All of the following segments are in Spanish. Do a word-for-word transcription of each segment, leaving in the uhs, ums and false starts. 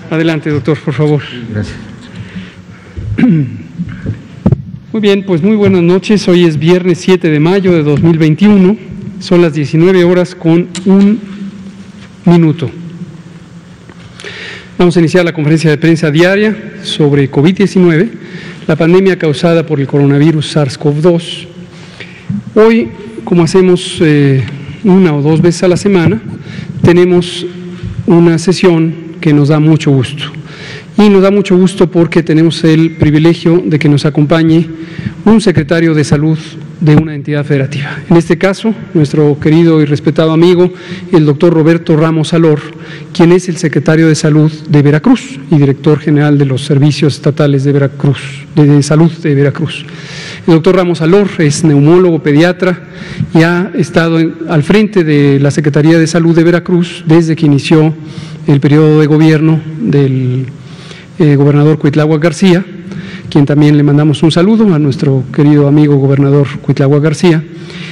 Adelante, doctor, por favor. Gracias. Muy bien, pues muy buenas noches. Hoy es viernes siete de mayo de dos mil veintiuno. Son las diecinueve horas con un minuto. Vamos a iniciar la conferencia de prensa diaria sobre COVID diecinueve, la pandemia causada por el coronavirus SARS CoV dos. Hoy, como hacemos eh, una o dos veces a la semana, tenemos una sesión que nos da mucho gusto. Y nos da mucho gusto porque tenemos el privilegio de que nos acompañe un secretario de salud de una entidad federativa. En este caso, nuestro querido y respetado amigo, el doctor Roberto Ramos Alor, quien es el secretario de Salud de Veracruz y director general de los servicios estatales de Veracruz, de salud de Veracruz. El doctor Ramos Alor es neumólogo, pediatra y ha estado en, al frente de la Secretaría de Salud de Veracruz desde que inició el periodo de gobierno del eh, gobernador Cuitláhuac García, quien también le mandamos un saludo a nuestro querido amigo gobernador Cuitláhuac García,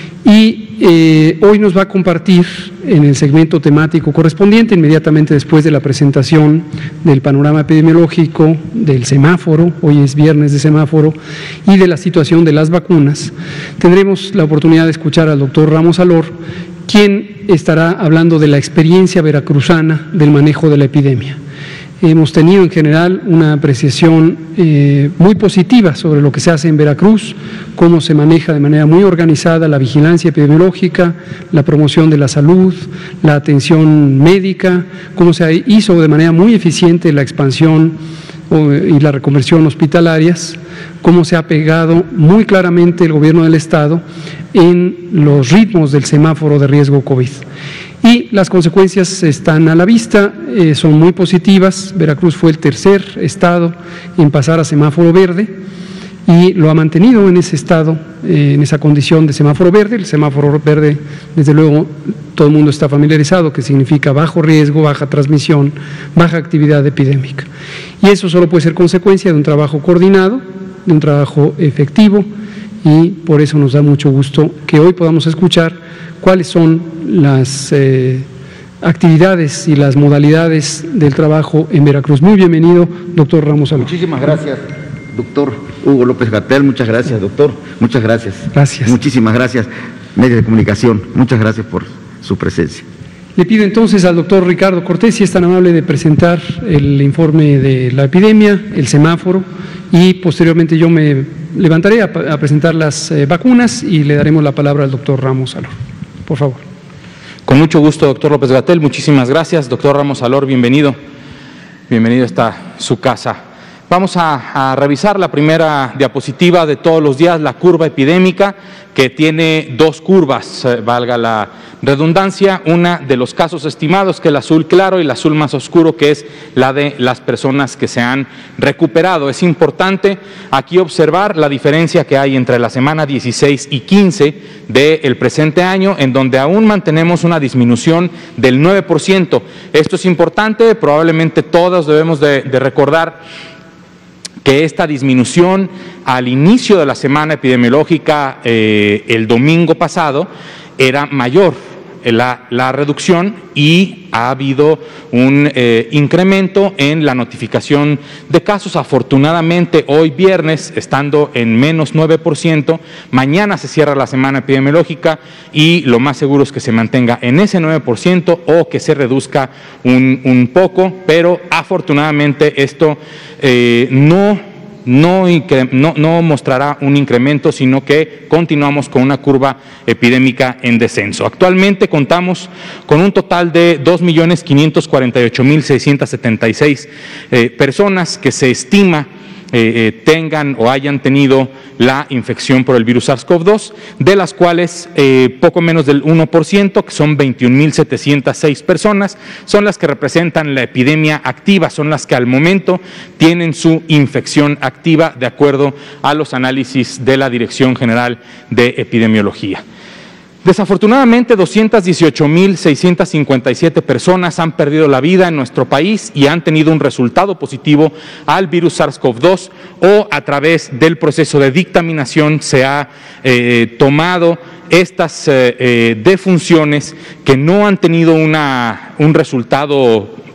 y eh, hoy nos va a compartir en el segmento temático correspondiente, inmediatamente después de la presentación del panorama epidemiológico, del semáforo, hoy es viernes de semáforo, y de la situación de las vacunas, tendremos la oportunidad de escuchar al doctor Ramos Alor, quien estará hablando de la experiencia veracruzana del manejo de la epidemia. Hemos tenido en general una apreciación eh, muy positiva sobre lo que se hace en Veracruz, cómo se maneja de manera muy organizada la vigilancia epidemiológica, la promoción de la salud, la atención médica, cómo se hizo de manera muy eficiente la expansión y la reconversión hospitalarias, cómo se ha pegado muy claramente el gobierno del Estado en los ritmos del semáforo de riesgo COVID. Y las consecuencias están a la vista, eh, son muy positivas. Veracruz fue el tercer estado en pasar a semáforo verde y lo ha mantenido en ese estado, eh, en esa condición de semáforo verde. El semáforo verde, desde luego, todo el mundo está familiarizado, que significa bajo riesgo, baja transmisión, baja actividad epidémica. Y eso solo puede ser consecuencia de un trabajo coordinado, de un trabajo efectivo, y por eso nos da mucho gusto que hoy podamos escuchar cuáles son las eh, actividades y las modalidades del trabajo en Veracruz. Muy bienvenido, doctor Ramos Alor. Muchísimas gracias, doctor Hugo López-Gatell. Muchas gracias, doctor. Muchas gracias. Gracias. Muchísimas gracias, medios de comunicación. Muchas gracias por su presencia. Le pido entonces al doctor Ricardo Cortés, si es tan amable de presentar el informe de la epidemia, el semáforo, y posteriormente yo me levantaré a, a presentar las eh, vacunas y le daremos la palabra al doctor Ramos Alor. Por favor. Con mucho gusto, doctor López-Gatell, muchísimas gracias. Doctor Ramos Alor, bienvenido. Bienvenido a esta su casa. Vamos a, a revisar la primera diapositiva de todos los días, la curva epidémica, que tiene dos curvas, eh, valga la redundancia, una de los casos estimados, que es el azul claro, y el azul más oscuro, que es la de las personas que se han recuperado. Es importante aquí observar la diferencia que hay entre la semana dieciséis y quince del presente año, en donde aún mantenemos una disminución del nueve por ciento. Esto es importante, probablemente todos debemos de, de recordar que esta disminución al inicio de la semana epidemiológica eh, el domingo pasado era mayor la, la reducción, y ha habido un eh, incremento en la notificación de casos. Afortunadamente hoy viernes, estando en menos nueve por ciento, mañana se cierra la semana epidemiológica y lo más seguro es que se mantenga en ese nueve por ciento o que se reduzca un, un poco, pero afortunadamente esto eh, no No, no, no mostrará un incremento, sino que continuamos con una curva epidémica en descenso. Actualmente contamos con un total de dos millones quinientos cuarenta y ocho mil seiscientos setenta y seis eh, personas que se estima Eh, eh, tengan o hayan tenido la infección por el virus SARS CoV dos, de las cuales eh, poco menos del uno por ciento, que son veintiún mil setecientas seis personas, son las que representan la epidemia activa, son las que al momento tienen su infección activa de acuerdo a los análisis de la Dirección General de Epidemiología. Desafortunadamente, doscientas dieciocho mil seiscientas cincuenta y siete personas han perdido la vida en nuestro país y han tenido un resultado positivo al virus SARS CoV dos, o a través del proceso de dictaminación se ha eh, tomado estas eh, eh, defunciones que no han tenido una, un resultado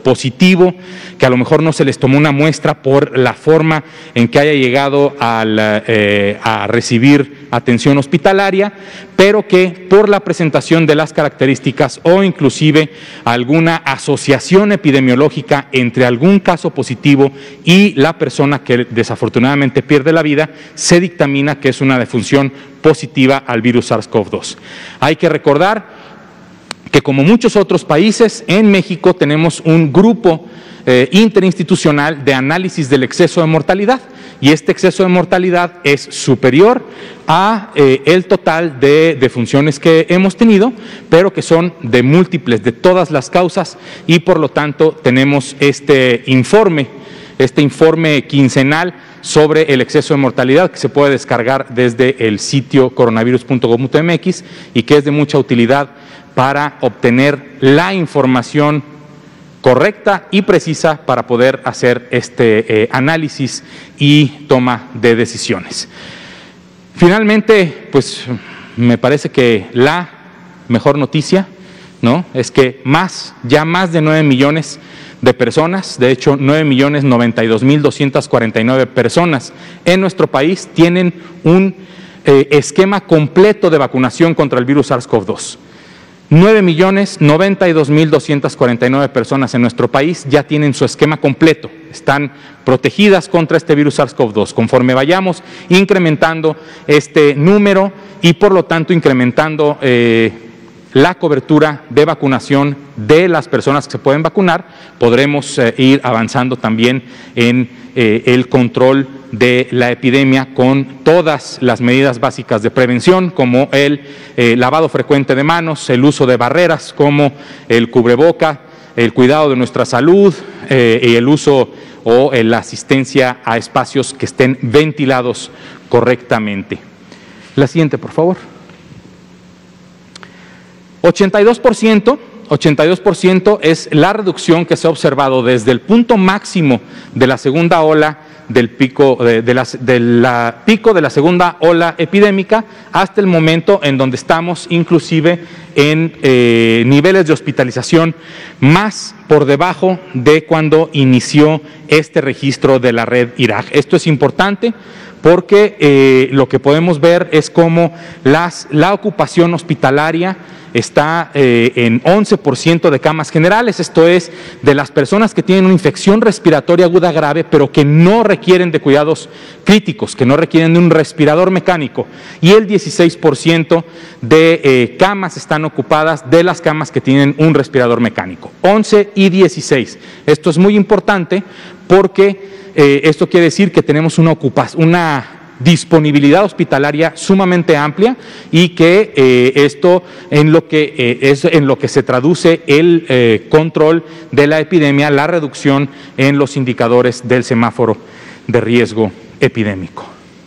positivo, que a lo mejor no se les tomó una muestra por la forma en que haya llegado al, eh, a recibir atención hospitalaria, pero que por la presentación de las características o inclusive alguna asociación epidemiológica entre algún caso positivo y la persona que desafortunadamente pierde la vida, se dictamina que es una defunción positiva al virus SARS CoV dos. Hay que recordar que, como muchos otros países, en México tenemos un grupo eh, interinstitucional de análisis del exceso de mortalidad, y este exceso de mortalidad es superior a eh, el total de defunciones que hemos tenido, pero que son de múltiples, de todas las causas, y por lo tanto tenemos este informe, este informe quincenal sobre el exceso de mortalidad, que se puede descargar desde el sitio coronavirus punto gov punto mx y que es de mucha utilidad para obtener la información correcta y precisa para poder hacer este eh, análisis y toma de decisiones. Finalmente, pues me parece que la mejor noticia, ¿no?, es que más, ya más de nueve millones de personas, de hecho nueve millones noventa y dos mil doscientas cuarenta y nueve personas en nuestro país tienen un eh, esquema completo de vacunación contra el virus SARS CoV dos. nueve millones noventa y dos mil doscientas cuarenta y nueve personas en nuestro país ya tienen su esquema completo, están protegidas contra este virus SARS CoV dos. Conforme vayamos incrementando este número y por lo tanto incrementando eh, la cobertura de vacunación de las personas que se pueden vacunar, podremos eh, ir avanzando también en eh, el control de la epidemia con todas las medidas básicas de prevención, como el eh, lavado frecuente de manos, el uso de barreras como el cubreboca, el cuidado de nuestra salud eh, y el uso o eh, la asistencia a espacios que estén ventilados correctamente. La siguiente, por favor. ochenta y dos por ciento, ochenta y dos por ciento es la reducción que se ha observado desde el punto máximo de la segunda ola del pico de, de, la, de la pico de la segunda ola epidémica hasta el momento en donde estamos inclusive en eh, niveles de hospitalización más por debajo de cuando inició este registro de la red I R A G. Esto es importante porque eh, lo que podemos ver es cómo las, la ocupación hospitalaria está eh, en once por ciento de camas generales, esto es, de las personas que tienen una infección respiratoria aguda grave, pero que no requieren de cuidados críticos, que no requieren de un respirador mecánico, y el dieciséis por ciento de eh, camas están ocupadas de las camas que tienen un respirador mecánico, once y dieciséis. Esto es muy importante porque eh, esto quiere decir que tenemos una ocupación, una disponibilidad hospitalaria sumamente amplia y que eh, esto en lo que eh, es en lo que se traduce el eh, control de la epidemia, la reducción en los indicadores del semáforo de riesgo epidémico.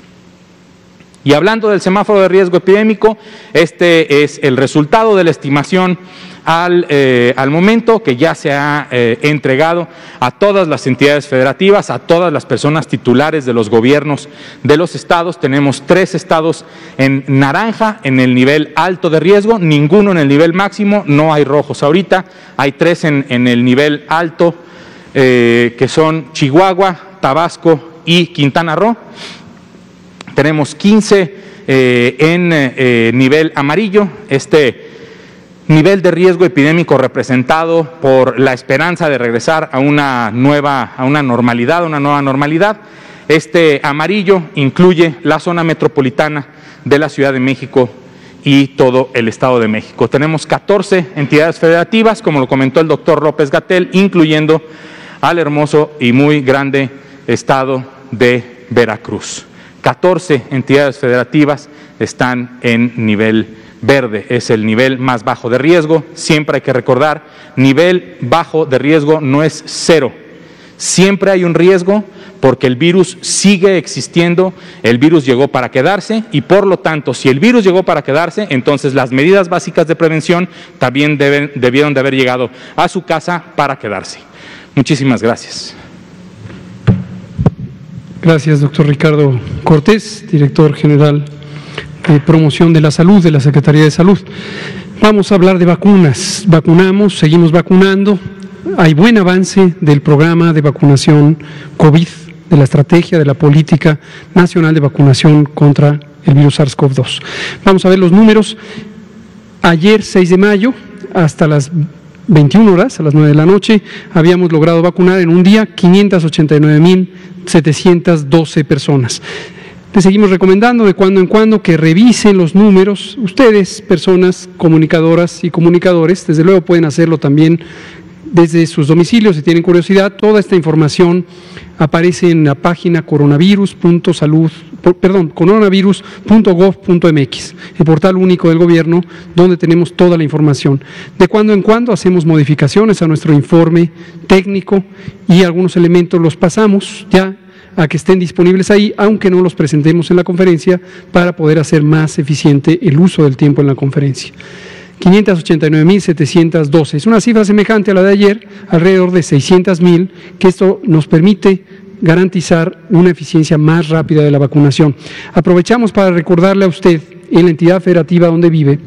Y hablando del semáforo de riesgo epidémico, este es el resultado de la estimación al, eh, al momento que ya se ha eh, entregado a todas las entidades federativas, a todas las personas titulares de los gobiernos de los estados. Tenemos tres estados en naranja, en el nivel alto de riesgo, ninguno en el nivel máximo, no hay rojos ahorita, hay tres en, en el nivel alto, eh, que son Chihuahua, Tabasco y Quintana Roo. Tenemos quince eh, en eh, nivel amarillo, este nivel de riesgo epidémico representado por la esperanza de regresar a una nueva, a una normalidad, una nueva normalidad. Este amarillo incluye la zona metropolitana de la Ciudad de México y todo el Estado de México. Tenemos catorce entidades federativas, como lo comentó el doctor López-Gatell, incluyendo al hermoso y muy grande estado de Veracruz. catorce entidades federativas están en nivel verde, es el nivel más bajo de riesgo. Siempre hay que recordar, nivel bajo de riesgo no es cero. Siempre hay un riesgo porque el virus sigue existiendo, el virus llegó para quedarse y por lo tanto, si el virus llegó para quedarse, entonces las medidas básicas de prevención también deben, debieron de haber llegado a su casa para quedarse. Muchísimas gracias. Gracias, doctor Ricardo Cortés, director general de Promoción de la Salud de la Secretaría de Salud. Vamos a hablar de vacunas. Vacunamos, seguimos vacunando, hay buen avance del programa de vacunación COVID, de la estrategia de la política nacional de vacunación contra el virus SARS CoV dos. Vamos a ver los números. Ayer, seis de mayo, hasta las veintiuna horas, a las nueve de la noche, habíamos logrado vacunar en un día quinientas ochenta y nueve mil setecientas doce personas. Les seguimos recomendando de cuando en cuando que revisen los números. Ustedes, personas comunicadoras y comunicadores, desde luego pueden hacerlo también desde sus domicilios si tienen curiosidad. Toda esta información aparece en la página coronavirus punto salud, perdón, coronavirus punto gov punto mx, el portal único del gobierno donde tenemos toda la información. De cuando en cuando hacemos modificaciones a nuestro informe técnico y algunos elementos los pasamos ya a que estén disponibles ahí, aunque no los presentemos en la conferencia, para poder hacer más eficiente el uso del tiempo en la conferencia. quinientas ochenta y nueve mil setecientas doce, es una cifra semejante a la de ayer, alrededor de seiscientos mil, que esto nos permite garantizar una eficiencia más rápida de la vacunación. Aprovechamos para recordarle a usted, en la entidad federativa donde vive,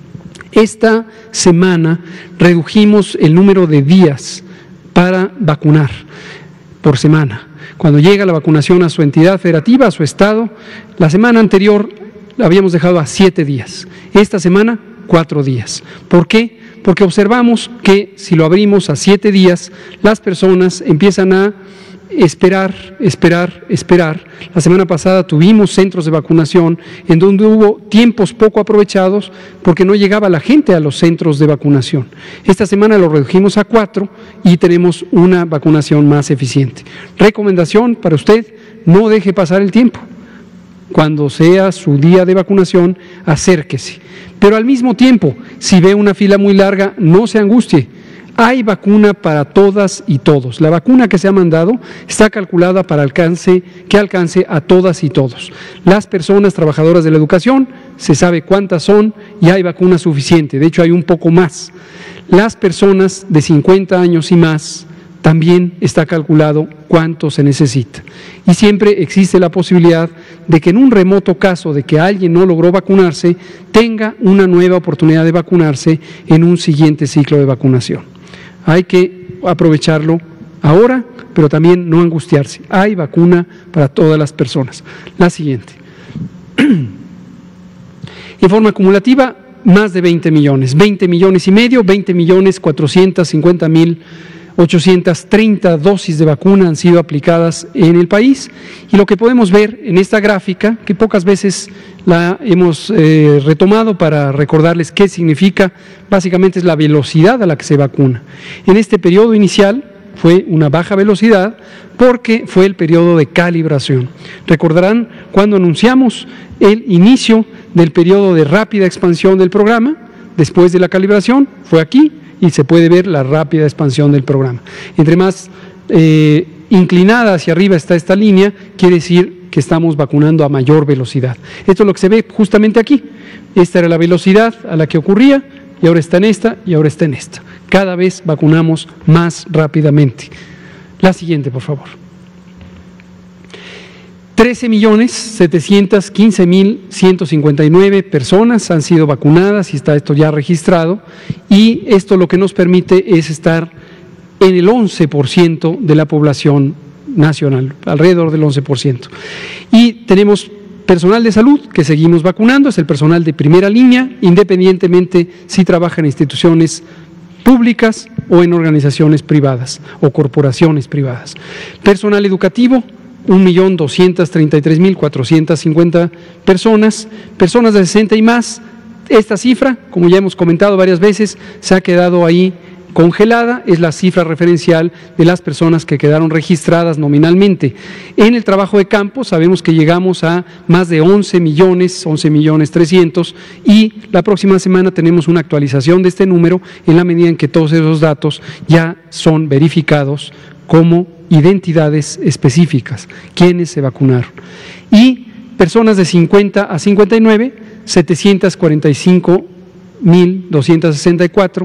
esta semana redujimos el número de días para vacunar por semana. Cuando llega la vacunación a su entidad federativa, a su estado, la semana anterior la habíamos dejado a siete días. Esta semana, cuatro días. ¿Por qué? Porque observamos que si lo abrimos a siete días, las personas empiezan a esperar, esperar, esperar. La semana pasada tuvimos centros de vacunación en donde hubo tiempos poco aprovechados porque no llegaba la gente a los centros de vacunación. Esta semana lo redujimos a cuatro y tenemos una vacunación más eficiente. Recomendación para usted, no deje pasar el tiempo. Cuando sea su día de vacunación, acérquese. Pero al mismo tiempo, si ve una fila muy larga, no se angustie. Hay vacuna para todas y todos. La vacuna que se ha mandado está calculada para alcance, que alcance a todas y todos. Las personas trabajadoras de la educación, se sabe cuántas son y hay vacuna suficiente. De hecho, hay un poco más. Las personas de cincuenta años y más, también está calculado cuánto se necesita. Y siempre existe la posibilidad de que en un remoto caso de que alguien no logró vacunarse, tenga una nueva oportunidad de vacunarse en un siguiente ciclo de vacunación. Hay que aprovecharlo ahora, pero también no angustiarse. Hay vacuna para todas las personas. La siguiente. En forma acumulativa, más de veinte millones. veinte millones y medio, veinte millones cuatrocientos cincuenta mil ochocientas treinta dosis de vacuna han sido aplicadas en el país. Y lo que podemos ver en esta gráfica, que pocas veces la hemos eh, retomado para recordarles qué significa, básicamente es la velocidad a la que se vacuna. En este periodo inicial fue una baja velocidad porque fue el periodo de calibración. Recordarán cuando anunciamos el inicio del periodo de rápida expansión del programa, después de la calibración, fue aquí, y se puede ver la rápida expansión del programa. Entre más eh, inclinada hacia arriba está esta línea, quiere decir que estamos vacunando a mayor velocidad. Esto es lo que se ve justamente aquí. Esta era la velocidad a la que ocurría, y ahora está en esta, y ahora está en esta. Cada vez vacunamos más rápidamente. La siguiente, por favor. trece millones setecientos quince mil ciento cincuenta y nueve personas han sido vacunadas y está esto ya registrado, y esto lo que nos permite es estar en el once por ciento de la población nacional, alrededor del once por ciento. Y tenemos personal de salud que seguimos vacunando, es el personal de primera línea, independientemente si trabaja en instituciones públicas o en organizaciones privadas o corporaciones privadas. Personal educativo, un millón doscientos treinta y tres mil cuatrocientas cincuenta personas, personas de sesenta y más. Esta cifra, como ya hemos comentado varias veces, se ha quedado ahí congelada, es la cifra referencial de las personas que quedaron registradas nominalmente. En el trabajo de campo sabemos que llegamos a más de once millones, once millones trescientos, y la próxima semana tenemos una actualización de este número en la medida en que todos esos datos ya son verificados como identidades específicas, quienes se vacunaron. Y personas de cincuenta a cincuenta y nueve, setecientos cuarenta y cinco mil doscientos sesenta y cuatro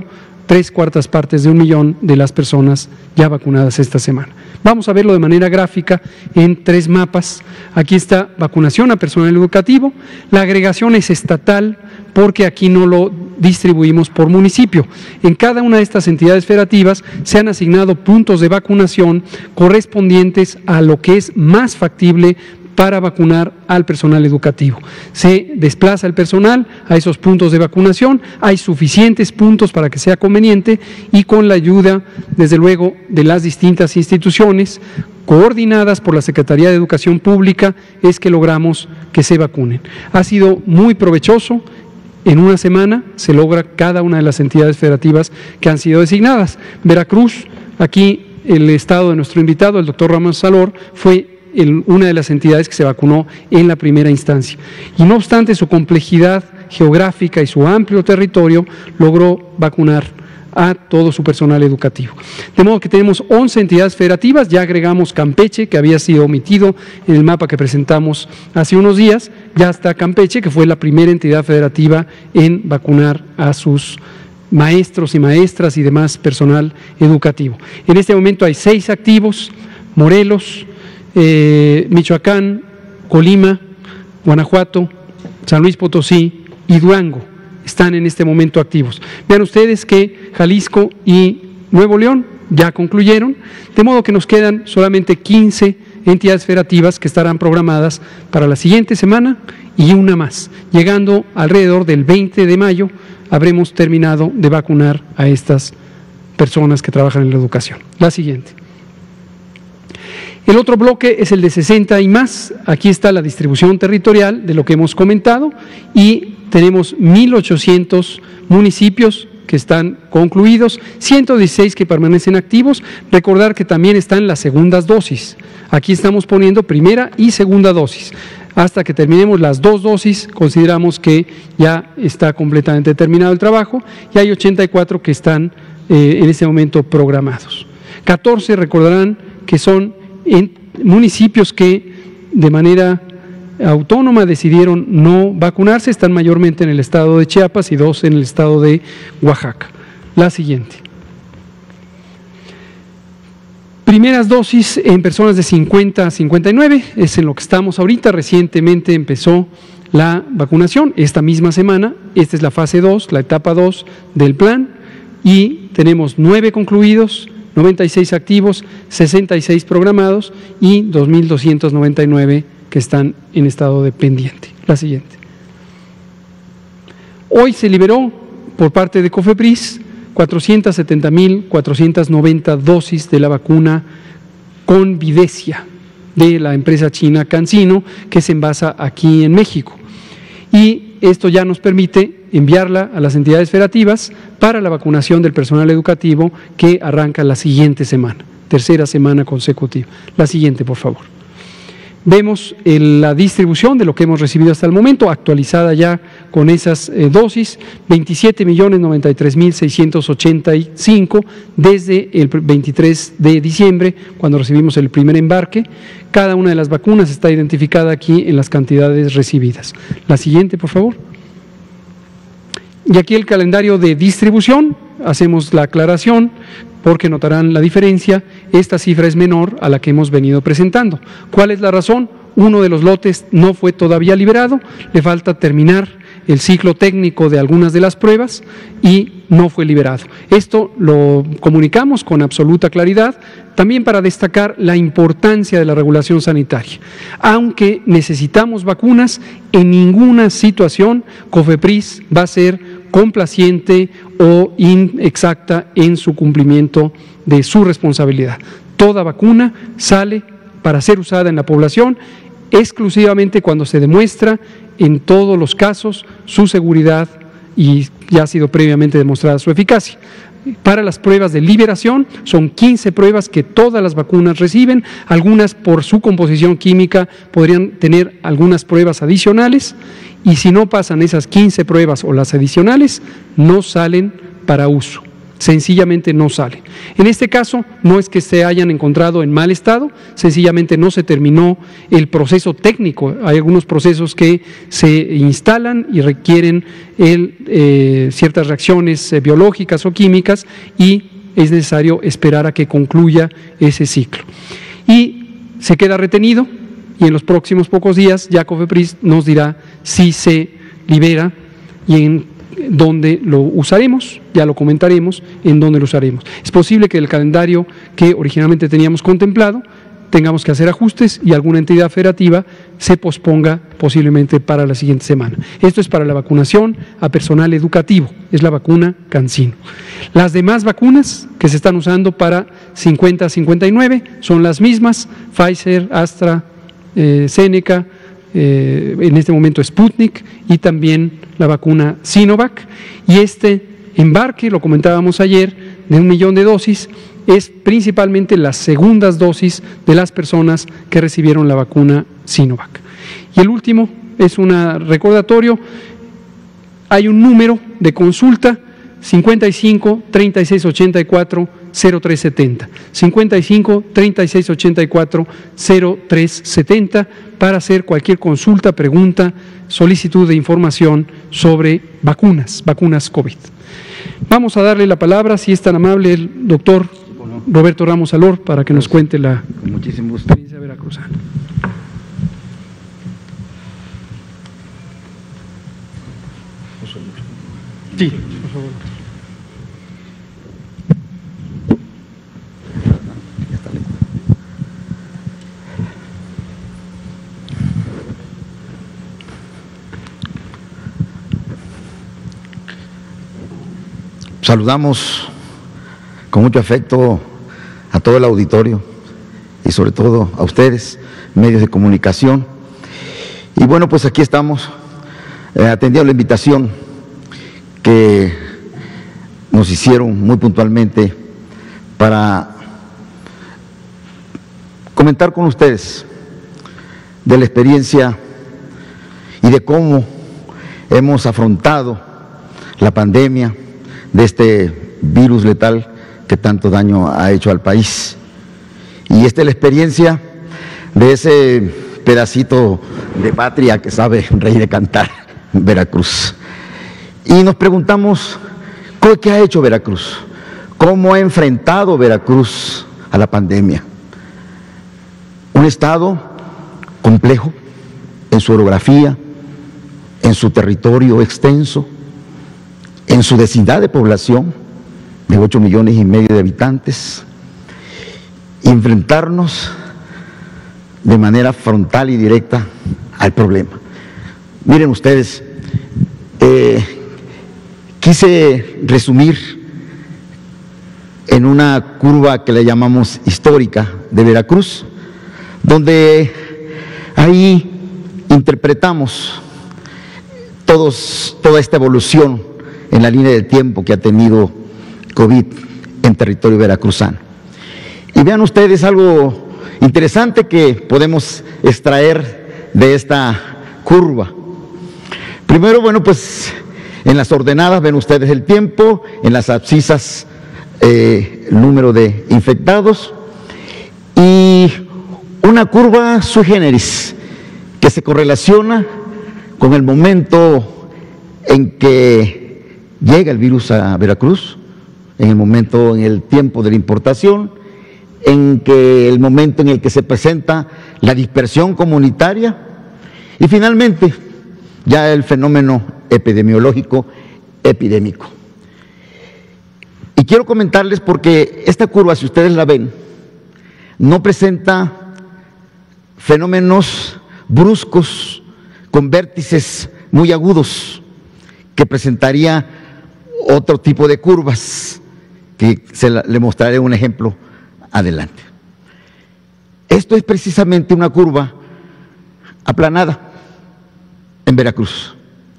tres cuartas partes de un millón de las personas ya vacunadas esta semana. Vamos a verlo de manera gráfica en tres mapas. Aquí está vacunación a personal educativo. La agregación es estatal porque aquí no lo distribuimos por municipio. En cada una de estas entidades federativas se han asignado puntos de vacunación correspondientes a lo que es más factible para vacunar al personal educativo. Se desplaza el personal a esos puntos de vacunación, hay suficientes puntos para que sea conveniente y con la ayuda, desde luego, de las distintas instituciones coordinadas por la Secretaría de Educación Pública, es que logramos que se vacunen. Ha sido muy provechoso. En una semana se logra cada una de las entidades federativas que han sido designadas. Veracruz, aquí el estado de nuestro invitado, el doctor Ramos Salor, fue el, una de las entidades que se vacunó en la primera instancia. Y no obstante su complejidad geográfica y su amplio territorio, logró vacunar a todo su personal educativo. De modo que tenemos once entidades federativas, ya agregamos Campeche, que había sido omitido en el mapa que presentamos hace unos días, ya está Campeche, que fue la primera entidad federativa en vacunar a sus maestros y maestras y demás personal educativo. En este momento hay seis activos: Morelos, eh, Michoacán, Colima, Guanajuato, San Luis Potosí y Durango. Están en este momento activos. Vean ustedes que Jalisco y Nuevo León ya concluyeron, de modo que nos quedan solamente quince entidades federativas que estarán programadas para la siguiente semana y una más. Llegando alrededor del veinte de mayo, habremos terminado de vacunar a estas personas que trabajan en la educación. La siguiente. El otro bloque es el de sesenta y más. Aquí está la distribución territorial de lo que hemos comentado y tenemos mil ochocientos municipios que están concluidos, ciento dieciséis que permanecen activos. Recordar que también están las segundas dosis. Aquí estamos poniendo primera y segunda dosis. Hasta que terminemos las dos dosis, consideramos que ya está completamente terminado el trabajo y hay ochenta y cuatro que están eh, en este momento programados. catorce, recordarán que son en municipios que de manera autónoma decidieron no vacunarse, están mayormente en el estado de Chiapas y dos en el estado de Oaxaca. La siguiente. Primeras dosis en personas de cincuenta a cincuenta y nueve, es en lo que estamos ahorita. Recientemente empezó la vacunación, esta misma semana. Esta es la fase dos, la etapa dos del plan, y tenemos nueve concluidos, noventa y seis activos, sesenta y seis programados y dos mil doscientos noventa y nueve que están en estado de pendiente. La siguiente. Hoy se liberó por parte de COFEPRIS cuatrocientas setenta mil cuatrocientas noventa dosis de la vacuna con Videcia de la empresa china CanSino, que se envasa aquí en México. Y esto ya nos permite enviarla a las entidades federativas para la vacunación del personal educativo que arranca la siguiente semana, tercera semana consecutiva. La siguiente, por favor. Vemos el, la distribución de lo que hemos recibido hasta el momento, actualizada ya con esas eh, dosis, veintisiete millones noventa y tres mil seiscientos ochenta y cinco desde el veintitrés de diciembre, cuando recibimos el primer embarque. Cada una de las vacunas está identificada aquí en las cantidades recibidas. La siguiente, por favor. Y aquí el calendario de distribución, hacemos la aclaración, porque notarán la diferencia, esta cifra es menor a la que hemos venido presentando. ¿Cuál es la razón? Uno de los lotes no fue todavía liberado, le falta terminar el ciclo técnico de algunas de las pruebas y no fue liberado. Esto lo comunicamos con absoluta claridad, también para destacar la importancia de la regulación sanitaria. Aunque necesitamos vacunas, en ninguna situación COFEPRIS va a ser complaciente o inexacta en su cumplimiento de su responsabilidad. Toda vacuna sale para ser usada en la población exclusivamente cuando se demuestra en todos los casos su seguridad y ya ha sido previamente demostrada su eficacia. Para las pruebas de liberación son quince pruebas que todas las vacunas reciben, algunas por su composición química podrían tener algunas pruebas adicionales y si no pasan esas quince pruebas o las adicionales no salen para uso. sencillamente no salen. En este caso, no es que se hayan encontrado en mal estado, sencillamente no se terminó el proceso técnico. Hay algunos procesos que se instalan y requieren el, eh, ciertas reacciones eh, biológicas o químicas y es necesario esperar a que concluya ese ciclo. Y se queda retenido y en los próximos pocos días ya COFEPRIS nos dirá si se libera y en dónde lo usaremos, ya lo comentaremos, en dónde lo usaremos. Es posible que el calendario que originalmente teníamos contemplado tengamos que hacer ajustes y alguna entidad federativa se posponga posiblemente para la siguiente semana. Esto es para la vacunación a personal educativo, es la vacuna CanSino. Las demás vacunas que se están usando para cincuenta a cincuenta y nueve son las mismas, Pfizer, Astra, eh, Zeneca, eh, en este momento Sputnik y también la vacuna Sinovac, y este embarque, lo comentábamos ayer, de un millón de dosis, es principalmente las segundas dosis de las personas que recibieron la vacuna Sinovac. Y el último es un recordatorio, hay un número de consulta, cincuenta y cinco, treinta y seis ochenta y cuatro, cero tres setenta, cincuenta y cinco, treinta y seis ochenta y cuatro, cero tres setenta, para hacer cualquier consulta, pregunta, solicitud de información sobre vacunas, vacunas COVID. Vamos a darle la palabra, si es tan amable, el doctor Roberto Ramos Alor, para que nos cuente la Muchísimo gusto. experiencia veracruzana. Sí, por favor. Saludamos con mucho afecto a todo el auditorio y sobre todo a ustedes, medios de comunicación. Y bueno, pues aquí estamos eh, atendiendo la invitación que nos hicieron muy puntualmente para comentar con ustedes de la experiencia y de cómo hemos afrontado la pandemia de este virus letal que tanto daño ha hecho al país. Y esta es la experiencia de ese pedacito de patria que sabe rey de cantar, Veracruz. Y nos preguntamos, ¿qué ha hecho Veracruz? ¿Cómo ha enfrentado Veracruz a la pandemia? Un estado complejo en su orografía, en su territorio extenso, en su densidad de población de ocho millones y medio de habitantes, y enfrentarnos de manera frontal y directa al problema. Miren ustedes, eh, quise resumir en una curva que le llamamos histórica de Veracruz, donde ahí interpretamos todos, toda esta evolución en la línea del tiempo que ha tenido COVID en territorio veracruzano. Y vean ustedes algo interesante que podemos extraer de esta curva. Primero, bueno, pues en las ordenadas ven ustedes el tiempo, en las abscisas eh, el número de infectados y una curva sui generis que se correlaciona con el momento en que llega el virus a Veracruz, en el momento, en el tiempo de la importación, en que el momento en el que se presenta la dispersión comunitaria y finalmente ya el fenómeno epidemiológico epidémico. Y quiero comentarles porque esta curva, si ustedes la ven, no presenta fenómenos bruscos con vértices muy agudos que presentaría otro tipo de curvas que se la, le mostraré un ejemplo adelante. Esto es precisamente una curva aplanada en Veracruz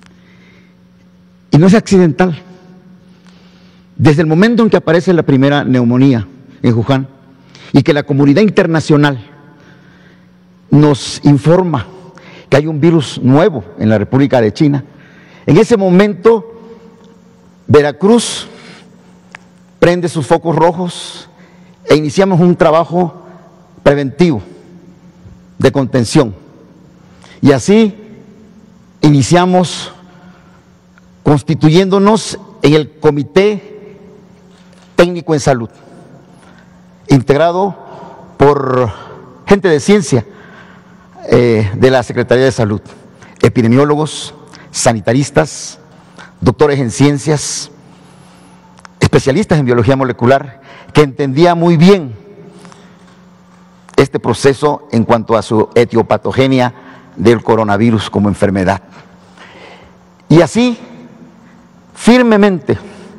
y no es accidental. Desde el momento en que aparece la primera neumonía en Wuhan y que la comunidad internacional nos informa que hay un virus nuevo en la República de China, en ese momento Veracruz prende sus focos rojos e iniciamos un trabajo preventivo de contención. Y así iniciamos constituyéndonos en el Comité Técnico en Salud, integrado por gente de ciencia eh, de la Secretaría de Salud, epidemiólogos, sanitaristas, doctores en ciencias, especialistas en biología molecular, que entendía muy bien este proceso en cuanto a su etiopatogenia del coronavirus como enfermedad. Y así, firmemente,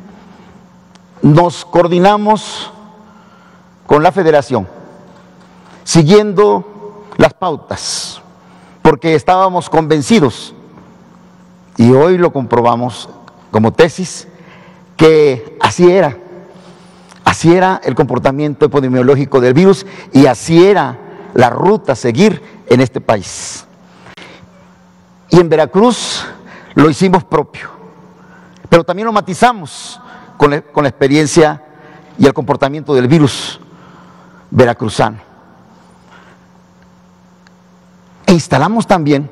nos coordinamos con la Federación, siguiendo las pautas, porque estábamos convencidos, y hoy lo comprobamos como tesis, que así era, así era el comportamiento epidemiológico del virus y así era la ruta a seguir en este país. Y en Veracruz lo hicimos propio, pero también lo matizamos con la, con la experiencia y el comportamiento del virus veracruzano. E instalamos también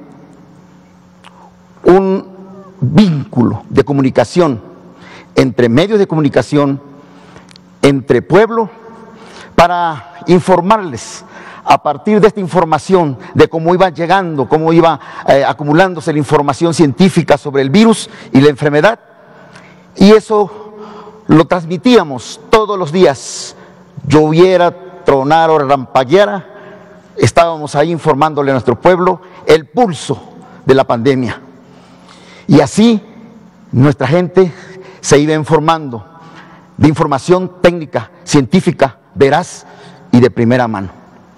un vínculo de comunicación entre medios de comunicación, entre pueblo, para informarles a partir de esta información, de cómo iba llegando, cómo iba eh, acumulándose la información científica sobre el virus y la enfermedad. Y eso lo transmitíamos todos los días, lloviera, tronara o relampagueara, estábamos ahí informándole a nuestro pueblo el pulso de la pandemia. Y así nuestra gente se iba informando de información técnica, científica, veraz y de primera mano.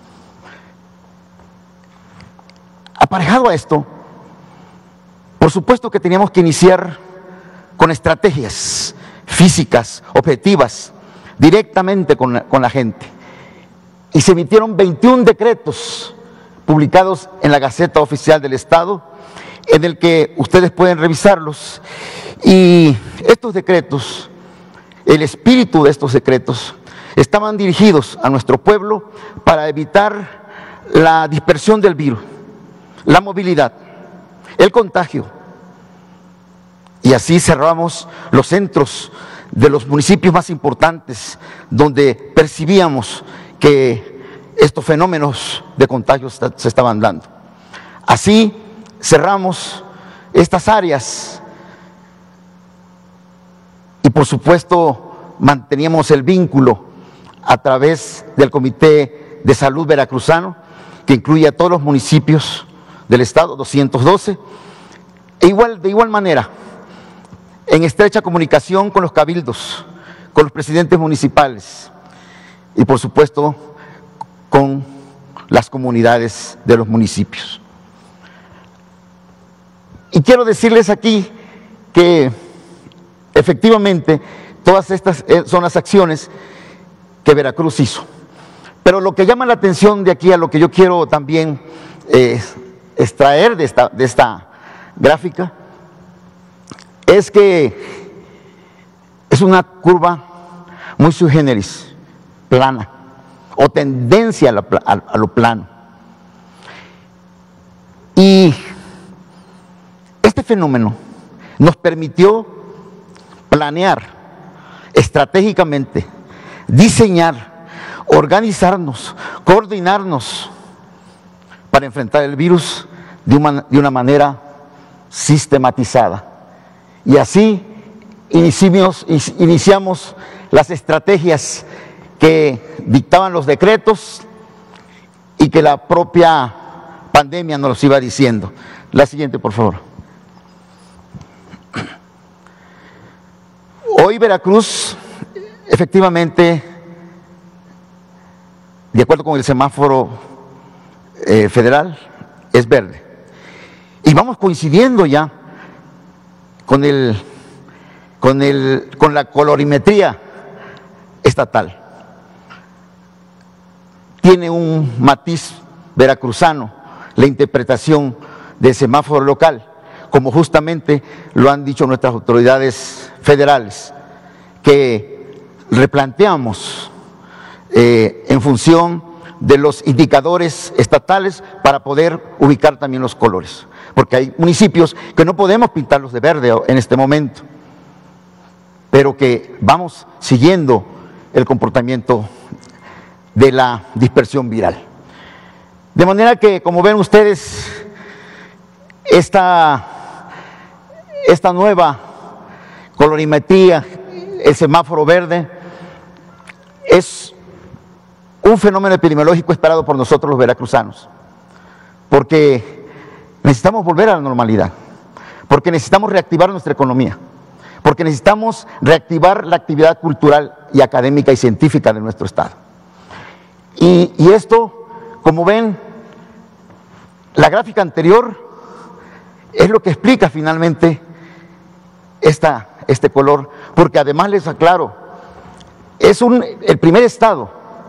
Aparejado a esto, por supuesto que teníamos que iniciar con estrategias físicas, objetivas, directamente con la, con la gente. Y se emitieron veintiún decretos publicados en la Gaceta Oficial del Estado, en el que ustedes pueden revisarlos. Y estos decretos, el espíritu de estos decretos, estaban dirigidos a nuestro pueblo para evitar la dispersión del virus, la movilidad, el contagio. Y así cerramos los centros de los municipios más importantes donde percibíamos que estos fenómenos de contagio se estaban dando. Así cerramos estas áreas y por supuesto manteníamos el vínculo a través del Comité de Salud Veracruzano, que incluye a todos los municipios del estado, doscientos doce, e igual, de igual manera, en estrecha comunicación con los cabildos, con los presidentes municipales y por supuesto con las comunidades de los municipios. Y quiero decirles aquí que efectivamente todas estas son las acciones que Veracruz hizo. Pero lo que llama la atención de aquí, a lo que yo quiero también eh, extraer de esta, de esta gráfica, es que es una curva muy sui generis, plana, o tendencia a, la, a, a lo plano. Y este fenómeno nos permitió planear estratégicamente, diseñar, organizarnos, coordinarnos para enfrentar el virus de una, de una manera sistematizada. Y así iniciamos, iniciamos las estrategias que dictaban los decretos y que la propia pandemia nos los iba diciendo. La siguiente, por favor. Hoy Veracruz, efectivamente, de acuerdo con el semáforo eh, federal, es verde. Y vamos coincidiendo ya con, el, con, el, con la colorimetría estatal. Tiene un matiz veracruzano la interpretación del semáforo local, como justamente lo han dicho nuestras autoridades federales, que replanteamos eh, en función de los indicadores estatales para poder ubicar también los colores, porque hay municipios que no podemos pintarlos de verde en este momento, pero que vamos siguiendo el comportamiento de la dispersión viral. De manera que, como ven ustedes, esta, esta nueva colorimetría, el semáforo verde, es un fenómeno epidemiológico esperado por nosotros los veracruzanos, porque necesitamos volver a la normalidad, porque necesitamos reactivar nuestra economía, porque necesitamos reactivar la actividad cultural y académica y científica de nuestro estado. Y, y esto, como ven, la gráfica anterior es lo que explica finalmente esta, este color, porque además les aclaro, es un, el primer estado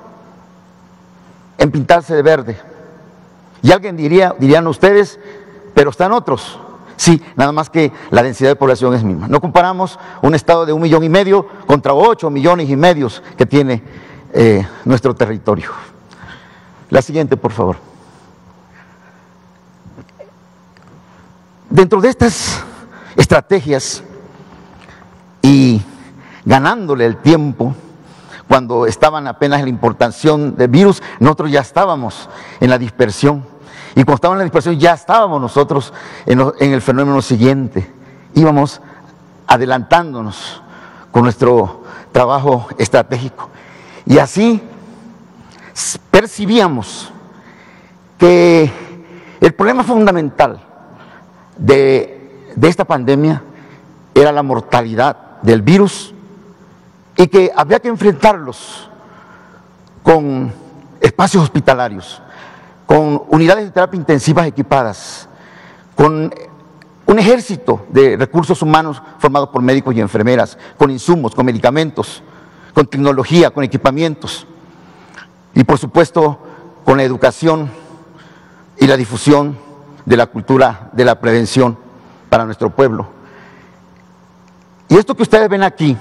en pintarse de verde. Y alguien diría, dirían ustedes, pero están otros. Sí, nada más que la densidad de población es misma. No comparamos un estado de un millón y medio contra ocho millones y medios que tiene eh, nuestro territorio. La siguiente, por favor. Dentro de estas estrategias y ganándole el tiempo, cuando estaban apenas en la importación del virus, nosotros ya estábamos en la dispersión. Y cuando estábamos en la dispersión, ya estábamos nosotros en, lo, en el fenómeno siguiente. Íbamos adelantándonos con nuestro trabajo estratégico. Y así percibíamos que el problema fundamental de, de esta pandemia era la mortalidad del virus y que había que enfrentarlos con espacios hospitalarios, con unidades de terapia intensivas equipadas, con un ejército de recursos humanos formados por médicos y enfermeras, con insumos, con medicamentos, con tecnología, con equipamientos y por supuesto con la educación y la difusión de la cultura de la prevención para nuestro pueblo. Y esto que ustedes ven aquí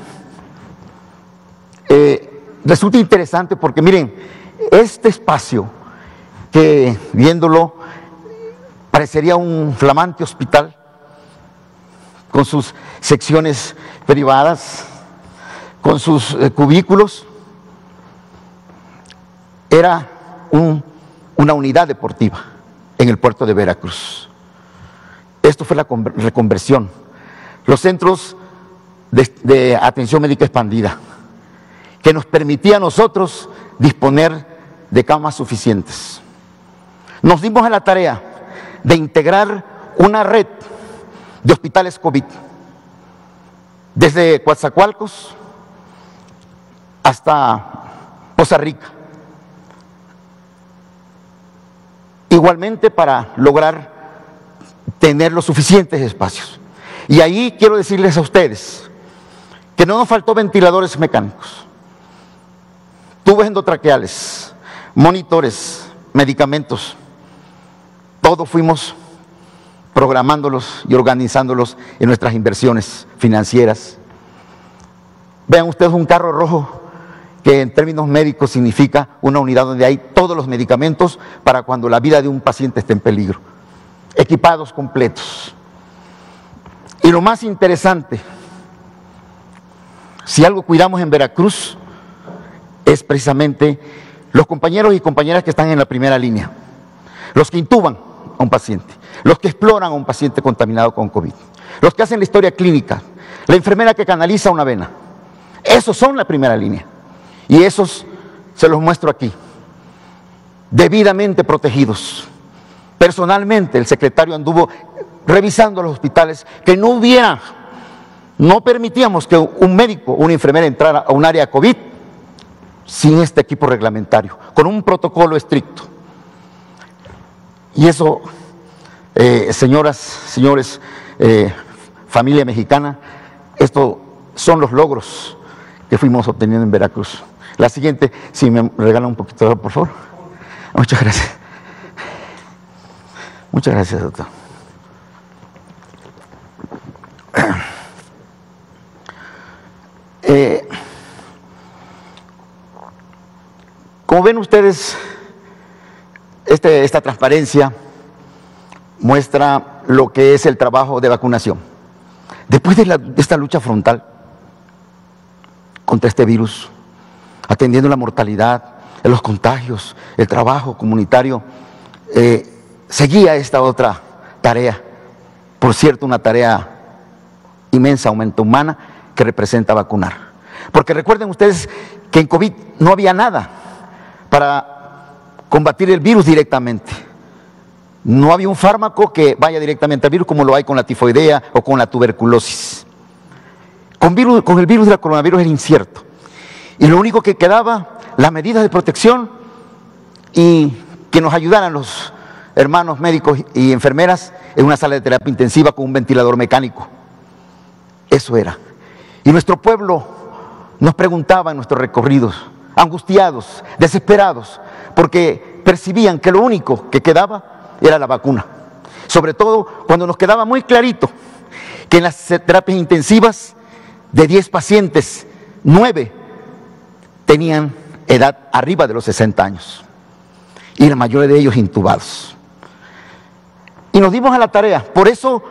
eh, resulta interesante porque miren, este espacio que viéndolo parecería un flamante hospital con sus secciones privadas, con sus eh, cubículos, era un, una unidad deportiva en el puerto de Veracruz. Esto fue la reconversión. Los centros de, de atención médica expandida, que nos permitía a nosotros disponer de camas suficientes. Nos dimos a la tarea de integrar una red de hospitales COVID, desde Coatzacoalcos hasta Poza Rica. Igualmente para lograr tener los suficientes espacios. Y ahí quiero decirles a ustedes que no nos faltó ventiladores mecánicos, tubos endotraqueales, monitores, medicamentos. Todos fuimos programándolos y organizándolos en nuestras inversiones financieras. Vean ustedes un carro rojo que en términos médicos significa una unidad donde hay todos los medicamentos para cuando la vida de un paciente esté en peligro, equipados completos. Y lo más interesante, si algo cuidamos en Veracruz, es precisamente los compañeros y compañeras que están en la primera línea, los que intuban a un paciente, los que exploran a un paciente contaminado con COVID, los que hacen la historia clínica, la enfermera que canaliza una vena. Esos son la primera línea. Y esos se los muestro aquí, debidamente protegidos. Personalmente el secretario anduvo revisando los hospitales que no hubiera, no permitíamos que un médico o una enfermera entrara a un área COVID sin este equipo reglamentario, con un protocolo estricto. Y eso, eh, señoras, señores, eh, familia mexicana, estos son los logros que fuimos obteniendo en Veracruz. La siguiente, si me regalan un poquito, por favor. Muchas gracias. Muchas gracias, doctor. Eh, Como ven ustedes, este, esta transparencia muestra lo que es el trabajo de vacunación. Después de, la, de esta lucha frontal contra este virus, atendiendo la mortalidad, los contagios, el trabajo comunitario, eh, seguía esta otra tarea, por cierto, una tarea inmensamente humana que representa vacunar. Porque recuerden ustedes que en COVID no había nada para combatir el virus directamente. No había un fármaco que vaya directamente al virus como lo hay con la tifoidea o con la tuberculosis. Con, virus, con el virus del coronavirus era incierto. Y lo único que quedaba, las medidas de protección y que nos ayudaran los hermanos médicos y enfermeras en una sala de terapia intensiva con un ventilador mecánico. Eso era. Y nuestro pueblo nos preguntaba en nuestros recorridos, angustiados, desesperados, porque percibían que lo único que quedaba era la vacuna. Sobre todo cuando nos quedaba muy clarito que en las terapias intensivas de diez pacientes, nueve tenían edad arriba de los sesenta años y la mayoría de ellos intubados. Y nos dimos a la tarea, por eso,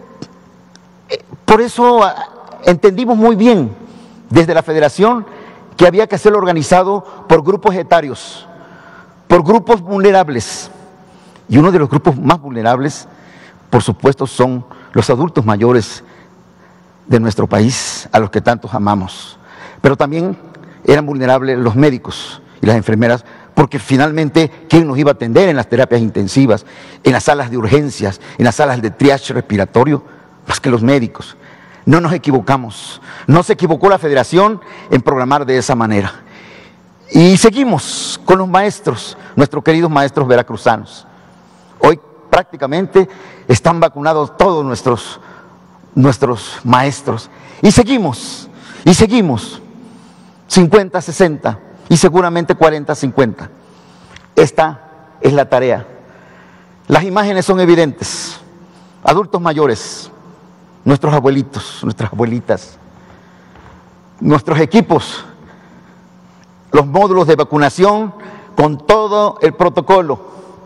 por eso entendimos muy bien desde la federación que había que hacerlo organizado por grupos etarios, por grupos vulnerables. Y uno de los grupos más vulnerables, por supuesto, son los adultos mayores de nuestro país, a los que tantos amamos. Pero también eran vulnerables los médicos y las enfermeras, porque finalmente, ¿quién nos iba a atender en las terapias intensivas, en las salas de urgencias, en las salas de triage respiratorio? Más que los médicos. No nos equivocamos, no se equivocó la federación en programar de esa manera. Y seguimos con los maestros, nuestros queridos maestros veracruzanos. Hoy prácticamente están vacunados todos nuestros, nuestros maestros. Y seguimos, y seguimos, cincuenta, sesenta y seguramente cuarenta, cincuenta. Esta es la tarea. Las imágenes son evidentes. Adultos mayores, nuestros abuelitos, nuestras abuelitas, nuestros equipos, los módulos de vacunación con todo el protocolo,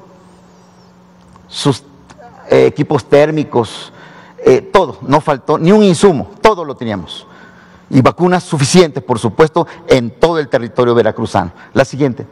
sus eh, equipos térmicos, eh, todo, no faltó ni un insumo, todo lo teníamos. Y vacunas suficientes, por supuesto, en todo el territorio veracruzano. La siguiente.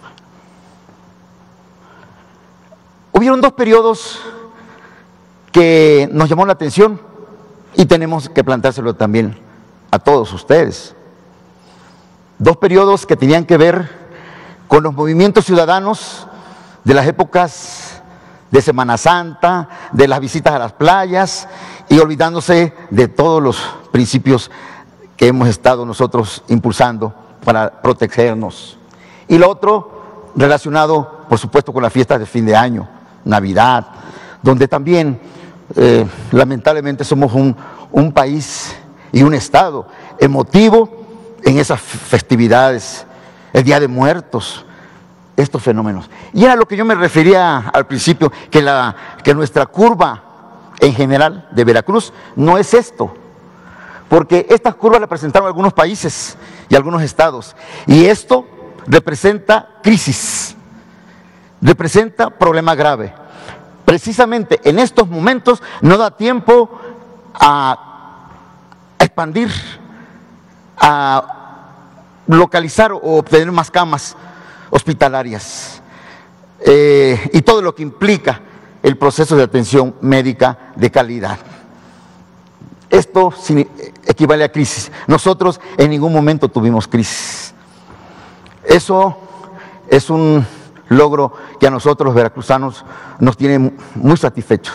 Hubieron dos periodos que nos llamó la atención y tenemos que plantárselo también a todos ustedes. Dos periodos que tenían que ver con los movimientos ciudadanos de las épocas de Semana Santa, de las visitas a las playas y olvidándose de todos los principios que hemos estado nosotros impulsando para protegernos. Y lo otro relacionado, por supuesto, con las fiestas de fin de año, Navidad, donde también eh, lamentablemente somos un, un país y un estado emotivo en esas festividades, el Día de Muertos, estos fenómenos. Y era lo que yo me refería al principio, que, la, que nuestra curva en general de Veracruz no es esto, porque estas curvas la presentaron algunos países y algunos estados, y esto representa crisis, representa problema grave. Precisamente en estos momentos no da tiempo a expandir, a localizar o obtener más camas hospitalarias eh, y todo lo que implica el proceso de atención médica de calidad. Esto equivale a crisis. Nosotros en ningún momento tuvimos crisis. Eso es un logro que a nosotros los veracruzanos nos tiene muy satisfechos.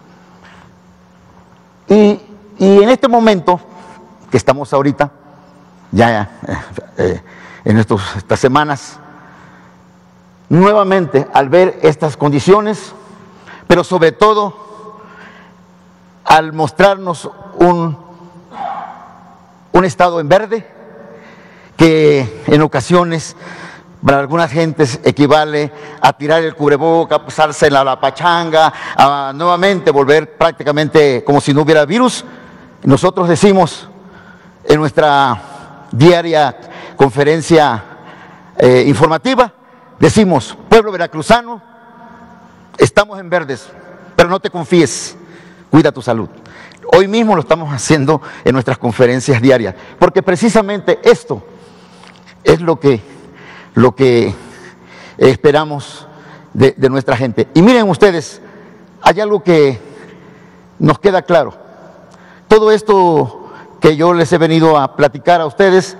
Y, y en este momento que estamos ahorita, ya eh, eh, en estos, estas semanas, nuevamente al ver estas condiciones, pero sobre todo al mostrarnos un, un estado en verde, que en ocasiones para algunas gentes equivale a tirar el cubreboca, a pasarse la, la pachanga, a nuevamente volver prácticamente como si no hubiera virus. Nosotros decimos en nuestra diaria conferencia eh, informativa decimos, pueblo veracruzano, estamos en verdes, pero no te confíes, cuida tu salud. Hoy mismo lo estamos haciendo en nuestras conferencias diarias, porque precisamente esto es lo que, lo que esperamos de, de nuestra gente. Y miren ustedes, hay algo que nos queda claro. Todo esto que yo les he venido a platicar a ustedes,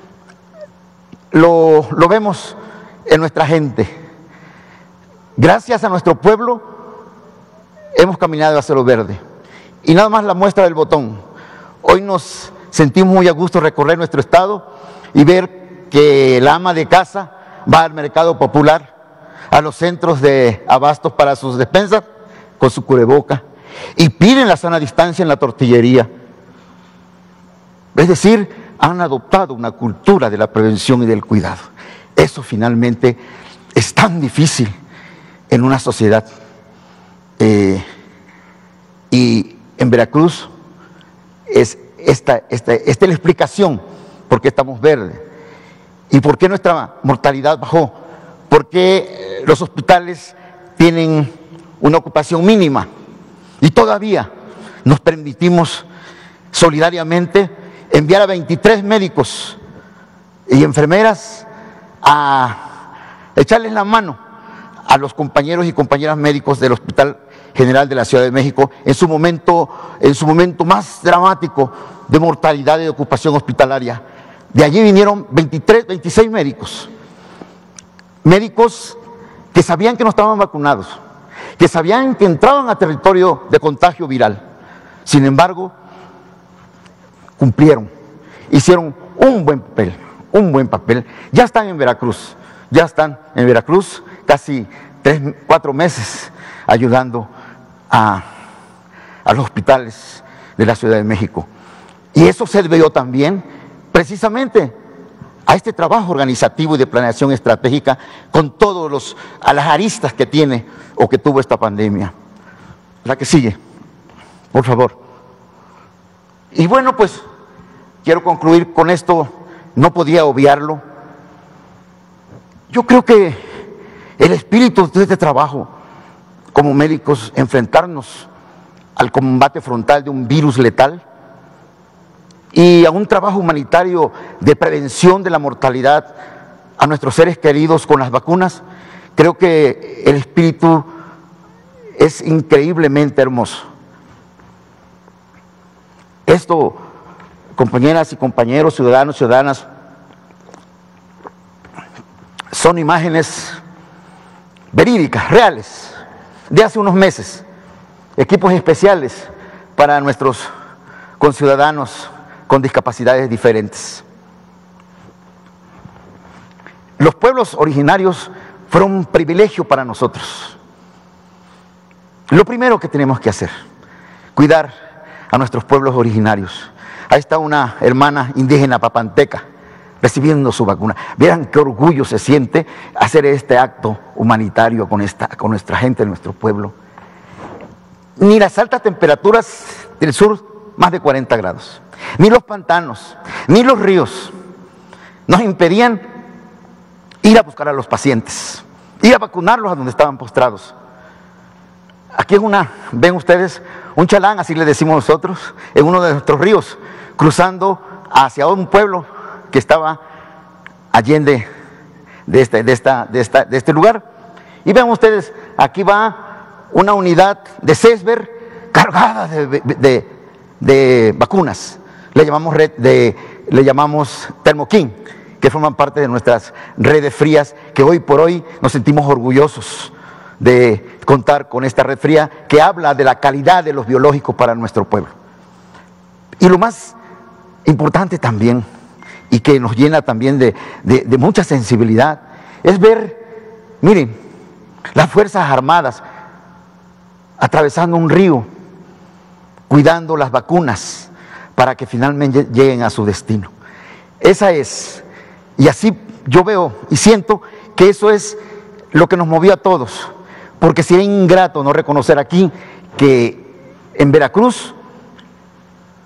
lo, lo vemos en nuestra gente. Gracias a nuestro pueblo hemos caminado hacia lo verde. Y nada más la muestra del botón. Hoy nos sentimos muy a gusto recorrer nuestro estado y ver que la ama de casa va al mercado popular, a los centros de abastos para sus despensas, con su cubreboca, y piden la sana distancia en la tortillería. Es decir, han adoptado una cultura de la prevención y del cuidado. Eso finalmente es tan difícil en una sociedad. Eh, y en Veracruz es esta, esta, esta es la explicación por qué estamos verdes y por qué nuestra mortalidad bajó, por qué los hospitales tienen una ocupación mínima y todavía nos permitimos solidariamente enviar a veintitrés médicos y enfermeras a echarles la mano a los compañeros y compañeras médicos del Hospital General de la Ciudad de México en su momento, en su momento más dramático de mortalidad y de ocupación hospitalaria. De allí vinieron veintitrés, veintiséis médicos, médicos que sabían que no estaban vacunados, que sabían que entraban a territorio de contagio viral. Sin embargo, cumplieron, hicieron un buen papel, un buen papel. Ya están en Veracruz, ya están en Veracruz casi tres, cuatro meses ayudando a, a los hospitales de la Ciudad de México. Y eso se debió también precisamente a este trabajo organizativo y de planeación estratégica con todos los, a las aristas que tiene o que tuvo esta pandemia. La que sigue, por favor. Y bueno, pues quiero concluir con esto, no podía obviarlo. Yo creo que el espíritu de este trabajo como médicos, enfrentarnos al combate frontal de un virus letal y a un trabajo humanitario de prevención de la mortalidad a nuestros seres queridos con las vacunas, creo que el espíritu es increíblemente hermoso. Esto, compañeras y compañeros, ciudadanos y ciudadanas, son imágenes verídicas, reales, de hace unos meses, equipos especiales para nuestros conciudadanos con discapacidades diferentes. Los pueblos originarios fueron un privilegio para nosotros. Lo primero que tenemos que hacer, cuidar a nuestros pueblos originarios. Ahí está una hermana indígena papanteca recibiendo su vacuna. Vean qué orgullo se siente hacer este acto humanitario con, esta, con nuestra gente, nuestro pueblo. Ni las altas temperaturas del sur, más de cuarenta grados, ni los pantanos, ni los ríos nos impedían ir a buscar a los pacientes, ir a vacunarlos a donde estaban postrados. Aquí es una, ven ustedes, un chalán, así le decimos nosotros, en uno de nuestros ríos, cruzando hacia un pueblo que estaba allende de este, de, esta, de, esta, de este lugar. Y vean ustedes, aquí va una unidad de CESBER cargada de, de, de vacunas. Le llamamos, red de, le llamamos Thermokin, que forman parte de nuestras redes frías, que hoy por hoy nos sentimos orgullosos de contar con esta red fría que habla de la calidad de los biológicos para nuestro pueblo. Y lo más importante también, y que nos llena también de, de, de mucha sensibilidad, es ver, miren, las Fuerzas Armadas atravesando un río, cuidando las vacunas para que finalmente lleguen a su destino. Esa es, y así yo veo y siento que eso es lo que nos movió a todos, porque sería ingrato no reconocer aquí que en Veracruz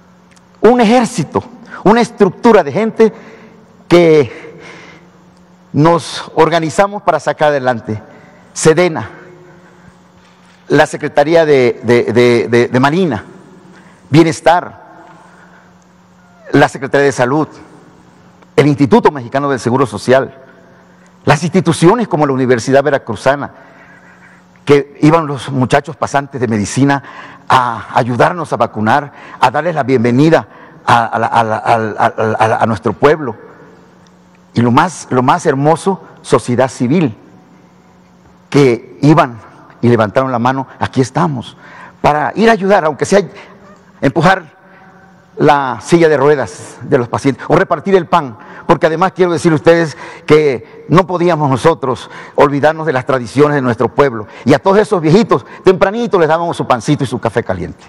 un ejército, una estructura de gente que nos organizamos para sacar adelante. Sedena, la Secretaría de, de, de, de, de Marina, Bienestar, la Secretaría de Salud, el Instituto Mexicano del Seguro Social, las instituciones como la Universidad Veracruzana, que iban los muchachos pasantes de medicina a ayudarnos a vacunar, a darles la bienvenida a, a, a, a, a, a nuestro pueblo. Y lo más, lo más hermoso, sociedad civil, que iban y levantaron la mano, aquí estamos, para ir a ayudar, aunque sea empujar la silla de ruedas de los pacientes o repartir el pan, porque además quiero decir a ustedes que no podíamos nosotros olvidarnos de las tradiciones de nuestro pueblo, y a todos esos viejitos tempranito les dábamos su pancito y su café caliente.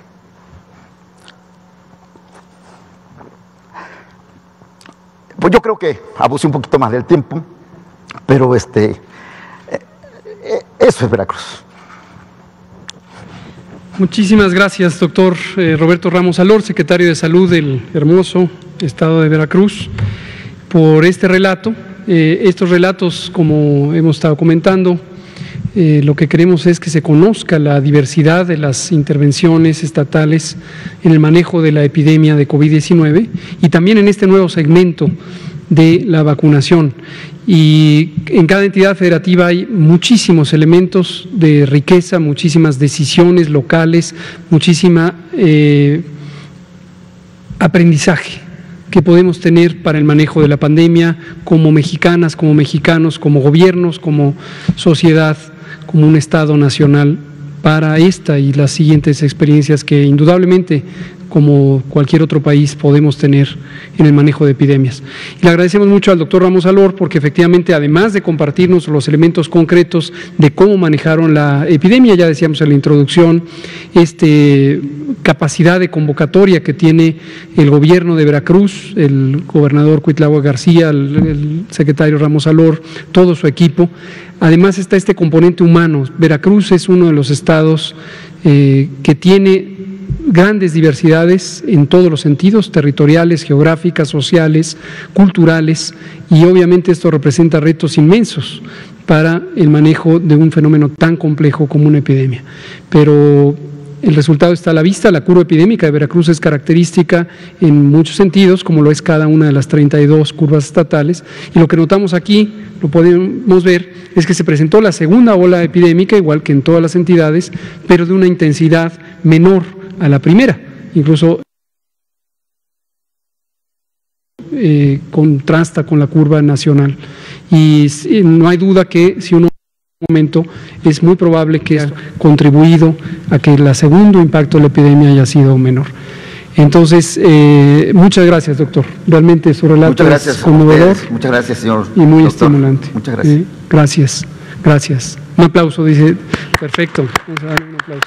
Pues yo creo que abusé un poquito más del tiempo, pero este, eh, eso es Veracruz. Muchísimas gracias, doctor eh, Roberto Ramos Alor, secretario de Salud del hermoso estado de Veracruz, por este relato. Eh, estos relatos, como hemos estado comentando, eh, lo que queremos es que se conozca la diversidad de las intervenciones estatales en el manejo de la epidemia de COVID diecinueve y también en este nuevo segmento de la vacunación. Y en cada entidad federativa hay muchísimos elementos de riqueza, muchísimas decisiones locales, muchísima eh, aprendizaje que podemos tener para el manejo de la pandemia como mexicanas, como mexicanos, como gobiernos, como sociedad, como un Estado nacional para esta y las siguientes experiencias que indudablemente, como cualquier otro país, podemos tener en el manejo de epidemias. Y le agradecemos mucho al doctor Ramos Alor porque efectivamente, además de compartirnos los elementos concretos de cómo manejaron la epidemia, ya decíamos en la introducción, este capacidad de convocatoria que tiene el gobierno de Veracruz, el gobernador Cuitlahua García, el, el secretario Ramos Alor, todo su equipo. Además está este componente humano. Veracruz es uno de los estados eh, que tiene grandes diversidades en todos los sentidos, territoriales, geográficas, sociales, culturales, y obviamente esto representa retos inmensos para el manejo de un fenómeno tan complejo como una epidemia. Pero el resultado está a la vista. La curva epidémica de Veracruz es característica en muchos sentidos, como lo es cada una de las treinta y dos curvas estatales, y lo que notamos aquí, lo podemos ver, es que se presentó la segunda ola epidémica, igual que en todas las entidades, pero de una intensidad menor a la primera, incluso eh, contrasta con la curva nacional. Y eh, no hay duda que si uno momento es muy probable que haya contribuido a que el segundo impacto de la epidemia haya sido menor. Entonces, eh, muchas gracias, doctor. Realmente su relato gracias, es conmovedor. Muchas gracias, señor y muy doctor. estimulante. Muchas gracias. Eh, gracias, gracias. Un aplauso, dice. Perfecto. Vamos a darle un aplauso.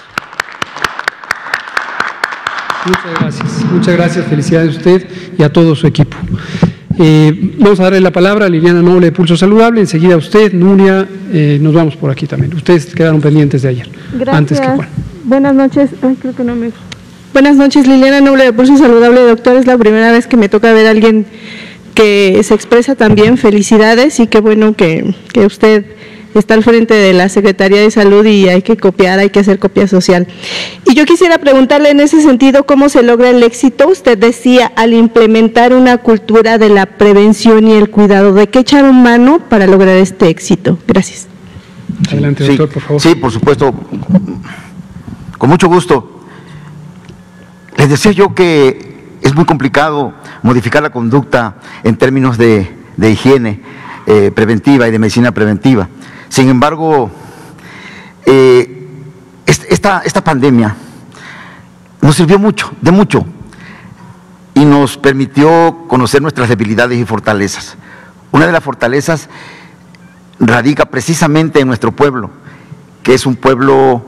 Muchas gracias, muchas gracias, felicidades a usted y a todo su equipo. Eh, vamos a darle la palabra a Liliana Noble de Pulso Saludable, enseguida a usted, Nuria, eh, nos vamos por aquí también. Ustedes quedaron pendientes de ayer. Gracias. Antes que Juan. Buenas noches. Ay, creo que no me... Buenas noches, Liliana Noble de Pulso Saludable, doctor. Es la primera vez que me toca ver a alguien que se expresa tan bien. Felicidades y qué bueno que, que usted está al frente de la Secretaría de Salud y hay que copiar, hay que hacer copia social. Y yo quisiera preguntarle en ese sentido cómo se logra el éxito. Usted decía, al implementar una cultura de la prevención y el cuidado, ¿de qué echaron mano para lograr este éxito? Gracias. Adelante, sí, doctor, por favor. Sí, por supuesto, con mucho gusto. Les decía yo que es muy complicado modificar la conducta en términos de, de higiene eh, preventiva y de medicina preventiva. Sin embargo, eh, esta, esta pandemia nos sirvió mucho, de mucho, y nos permitió conocer nuestras debilidades y fortalezas. Una de las fortalezas radica precisamente en nuestro pueblo, que es un pueblo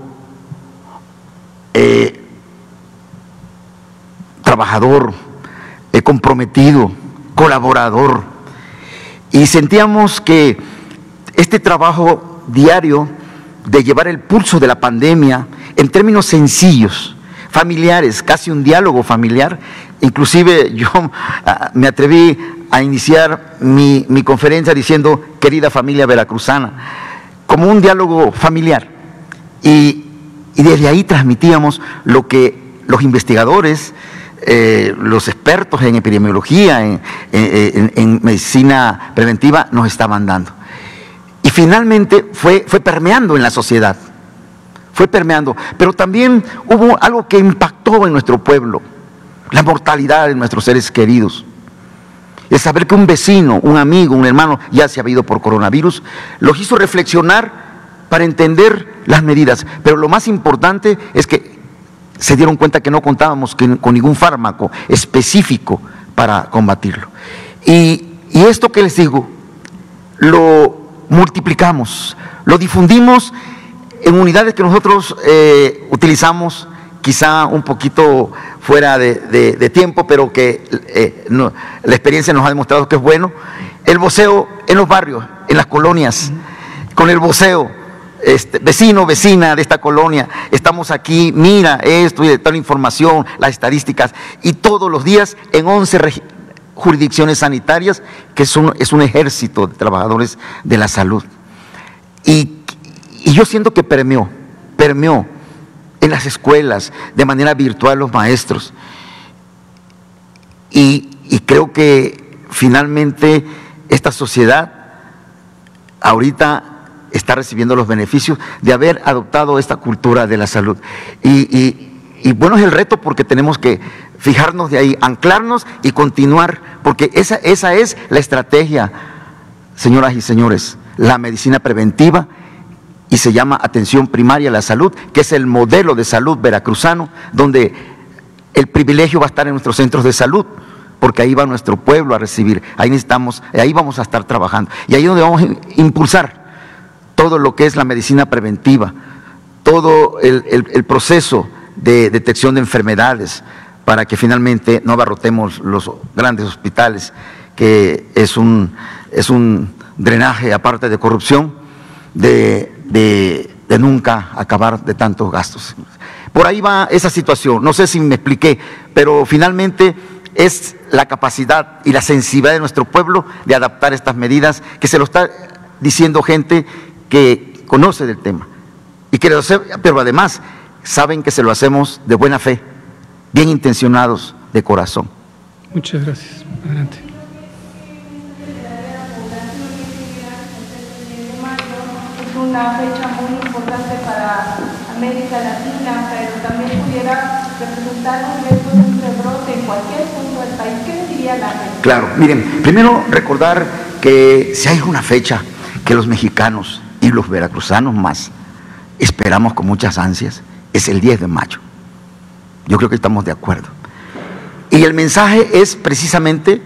eh, trabajador, eh, comprometido, colaborador, y sentíamos que este trabajo diario de llevar el pulso de la pandemia en términos sencillos, familiares, casi un diálogo familiar, inclusive yo uh, me atreví a iniciar mi, mi conferencia diciendo, querida familia veracruzana, como un diálogo familiar. Y, y desde ahí transmitíamos lo que los investigadores, eh, los expertos en epidemiología, en, en, en medicina preventiva nos estaban dando. Y finalmente fue, fue permeando en la sociedad, fue permeando. Pero también hubo algo que impactó en nuestro pueblo, la mortalidad de nuestros seres queridos. El saber que un vecino, un amigo, un hermano ya se había ido por coronavirus, los hizo reflexionar para entender las medidas. Pero lo más importante es que se dieron cuenta que no contábamos con ningún fármaco específico para combatirlo. Y, y esto que les digo, lo multiplicamos, lo difundimos en unidades que nosotros eh, utilizamos, quizá un poquito fuera de, de, de tiempo, pero que eh, no, la experiencia nos ha demostrado que es bueno. El voceo en los barrios, en las colonias, con el voceo, este, vecino, vecina de esta colonia, estamos aquí, mira esto y tal información, las estadísticas, y todos los días en once jurisdicciones sanitarias, que es un, es un ejército de trabajadores de la salud. Y, y yo siento que permeó, permeó en las escuelas, de manera virtual los maestros. Y, y creo que finalmente esta sociedad ahorita está recibiendo los beneficios de haber adoptado esta cultura de la salud. Y, y, y bueno, es el reto porque tenemos que fijarnos de ahí, anclarnos y continuar, porque esa, esa es la estrategia, señoras y señores, la medicina preventiva, y se llama atención primaria a la salud, que es el modelo de salud veracruzano, donde el privilegio va a estar en nuestros centros de salud, porque ahí va nuestro pueblo a recibir, ahí necesitamos, ahí vamos a estar trabajando, y ahí es donde vamos a impulsar todo lo que es la medicina preventiva, todo el, el, el proceso de detección de enfermedades, para que finalmente no abarrotemos los grandes hospitales, que es un, es un drenaje, aparte de corrupción, de, de, de nunca acabar de tantos gastos. Por ahí va esa situación, no sé si me expliqué, pero finalmente es la capacidad y la sensibilidad de nuestro pueblo de adaptar estas medidas, que se lo está diciendo gente que conoce del tema, y que lo hace, pero además saben que se lo hacemos de buena fe, bien intencionados, de corazón. Muchas gracias. Adelante. Una fecha muy importante para América Latina, pero también pudiera representar un riesgo de un rebrote en cualquier punto del país. ¿Qué diría la gente? Claro, miren, primero recordar que si hay una fecha que los mexicanos y los veracruzanos más esperamos con muchas ansias, es el diez de mayo. Yo creo que estamos de acuerdo. Y el mensaje es precisamente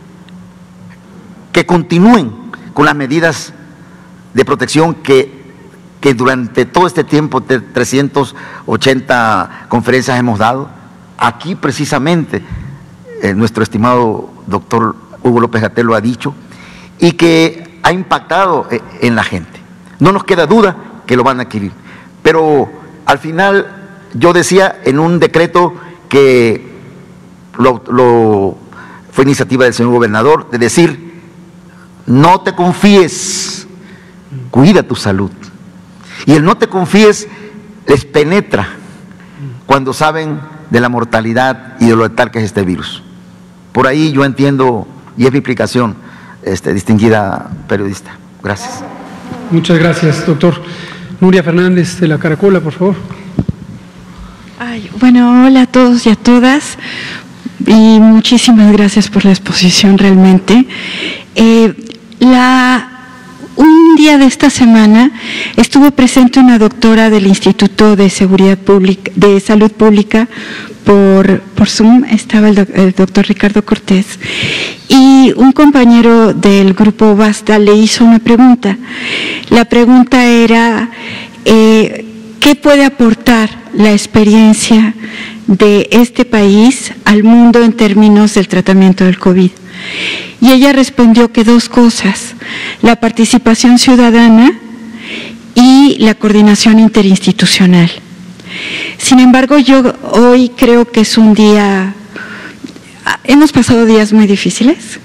que continúen con las medidas de protección que, que durante todo este tiempo, de trescientas ochenta conferencias hemos dado. Aquí precisamente eh, nuestro estimado doctor Hugo López-Gatell lo ha dicho, y que ha impactado eh, en la gente. No nos queda duda que lo van a adquirir. Pero al final yo decía en un decreto que lo, lo, fue iniciativa del señor gobernador, de decir, no te confíes, cuida tu salud. Y el no te confíes les penetra cuando saben de la mortalidad y de lo letal que es este virus. Por ahí yo entiendo, y es mi explicación, este, distinguida periodista. Gracias. Muchas gracias, doctor. Nuria Fernández, de la Caracola, por favor. Ay, bueno, hola a todos y a todas, y muchísimas gracias por la exposición realmente. Eh, la... Un día de esta semana estuvo presente una doctora del Instituto de Seguridad Pública, de Salud Pública, por, por Zoom, estaba el, doc, el doctor Ricardo Cortés, y un compañero del grupo Basta le hizo una pregunta. La pregunta era, eh, ¿qué puede aportar la experiencia de este país al mundo en términos del tratamiento del COVID? Y ella respondió que dos cosas: la participación ciudadana y la coordinación interinstitucional. Sin embargo, yo hoy creo que es un día, hemos pasado días muy difíciles,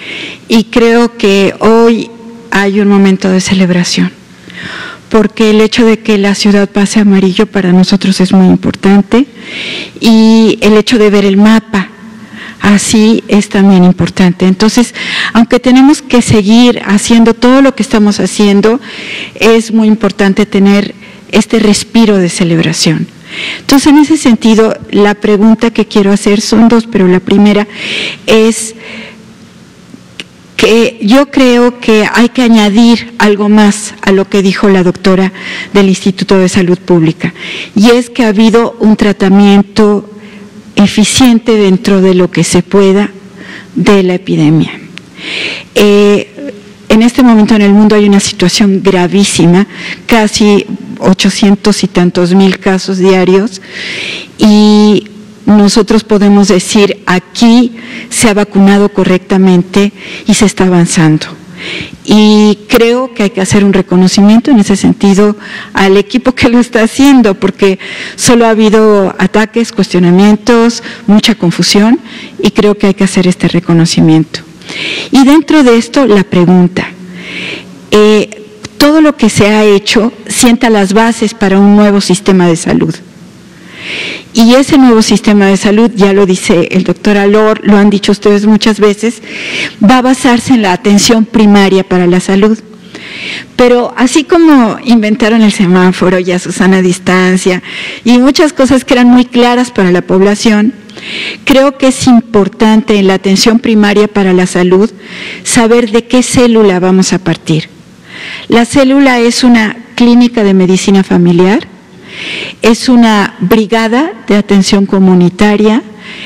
Y creo que hoy hay un momento de celebración, porque el hecho de que la ciudad pase a amarillo para nosotros es muy importante, y el hecho de ver el mapa así es también importante. Entonces, aunque tenemos que seguir haciendo todo lo que estamos haciendo, es muy importante tener este respiro de celebración. Entonces, en ese sentido, la pregunta que quiero hacer son dos, pero la primera es que yo creo que hay que añadir algo más a lo que dijo la doctora del Instituto de Salud Pública, y es que ha habido un tratamiento eficiente dentro de lo que se pueda de la epidemia. Eh, en este momento en el mundo hay una situación gravísima, casi ochocientos y tantos mil casos diarios, y nosotros podemos decir aquí se ha vacunado correctamente y se está avanzando. Y creo que hay que hacer un reconocimiento en ese sentido al equipo que lo está haciendo, porque solo ha habido ataques, cuestionamientos, mucha confusión, y creo que hay que hacer este reconocimiento. Y dentro de esto, la pregunta, eh, todo lo que se ha hecho sienta las bases para un nuevo sistema de salud. Y ese nuevo sistema de salud, ya lo dice el doctor Alor, lo han dicho ustedes muchas veces, va a basarse en la atención primaria para la salud. Pero así como inventaron el semáforo y a Susana Distancia y muchas cosas que eran muy claras para la población, creo que es importante en la atención primaria para la salud saber de qué célula vamos a partir. La célula es una clínica de medicina familiar, es una brigada de atención comunitaria,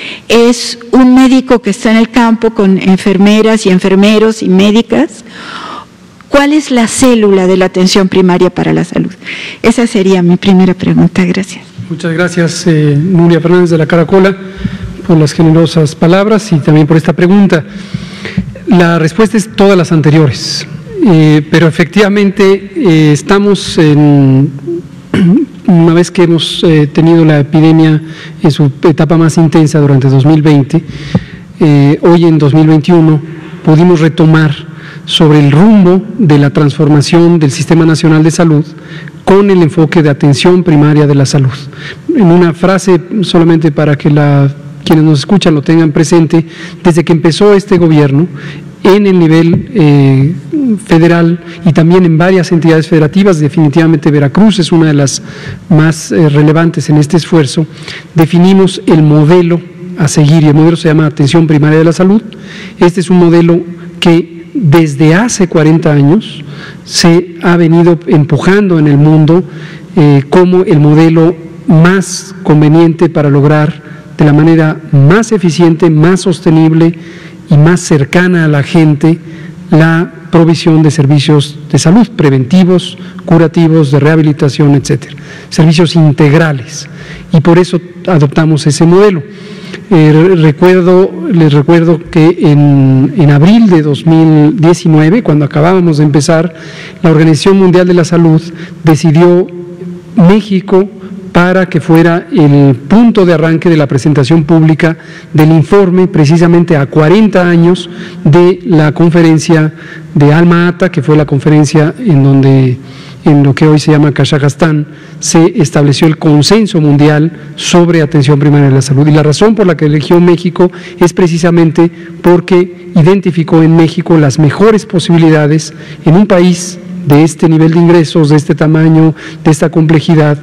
es un médico que está en el campo con enfermeras y enfermeros y médicas. ¿Cuál es la célula de la atención primaria para la salud? Esa sería mi primera pregunta. Gracias. Muchas gracias, eh, Nuria Fernández de la Caracola, por las generosas palabras y también por esta pregunta. La respuesta es todas las anteriores, eh, pero efectivamente eh, estamos en... Una vez que hemos eh, tenido la epidemia en su etapa más intensa durante dos mil veinte, eh, hoy en dos mil veintiuno pudimos retomar sobre el rumbo de la transformación del Sistema Nacional de Salud con el enfoque de atención primaria de la salud. En una frase, solamente para que la, quienes nos escuchan lo tengan presente, desde que empezó este gobierno, en el nivel eh, federal y también en varias entidades federativas, definitivamente Veracruz es una de las más eh, relevantes en este esfuerzo, definimos el modelo a seguir, y el modelo se llama Atención Primaria de la Salud. Este es un modelo que desde hace cuarenta años se ha venido empujando en el mundo eh, como el modelo más conveniente para lograr de la manera más eficiente, más sostenible y más cercana a la gente la provisión de servicios de salud, preventivos, curativos, de rehabilitación, etcétera, servicios integrales, y por eso adoptamos ese modelo. Eh, recuerdo, les recuerdo que en, en abril de dos mil diecinueve, cuando acabábamos de empezar, la Organización Mundial de la Salud decidió México para que fuera el punto de arranque de la presentación pública del informe, precisamente a cuarenta años de la conferencia de Alma Ata, que fue la conferencia en donde, en lo que hoy se llama Kazajstán, se estableció el consenso mundial sobre atención primaria de la salud. Y la razón por la que eligió México es precisamente porque identificó en México las mejores posibilidades en un país de este nivel de ingresos, de este tamaño, de esta complejidad,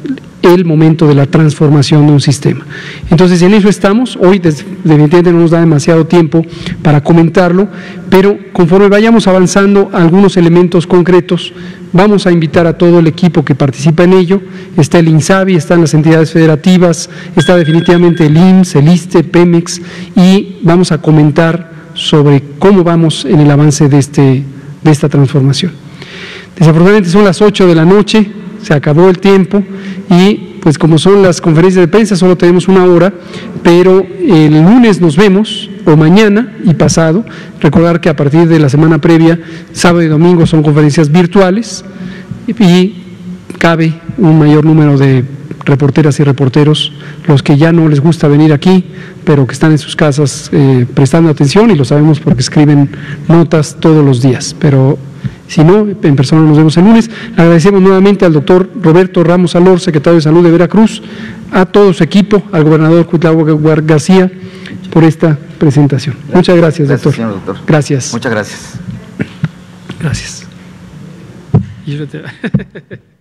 el momento de la transformación de un sistema. Entonces, en eso estamos. Hoy, definitivamente, no nos da demasiado tiempo para comentarlo, pero conforme vayamos avanzando algunos elementos concretos, vamos a invitar a todo el equipo que participa en ello. Está el INSABI, están las entidades federativas, está definitivamente el I M S S, el ISSSTE, Pemex, y vamos a comentar sobre cómo vamos en el avance de, este, de esta transformación. Desafortunadamente son las ocho de la noche, se acabó el tiempo y pues como son las conferencias de prensa solo tenemos una hora, pero el lunes nos vemos, o mañana y pasado. Recordar que a partir de la semana previa, sábado y domingo son conferencias virtuales y cabe un mayor número de reporteras y reporteros los que ya no les gusta venir aquí, pero que están en sus casas eh, prestando atención, y lo sabemos porque escriben notas todos los días, pero si no, en persona nos vemos el lunes. Agradecemos nuevamente al doctor Roberto Ramos Alor, secretario de Salud de Veracruz, a todo su equipo, al gobernador Cuitlahua García, por esta presentación. Gracias. Muchas gracias, gracias doctor. Señor doctor. Gracias. Muchas gracias. Gracias.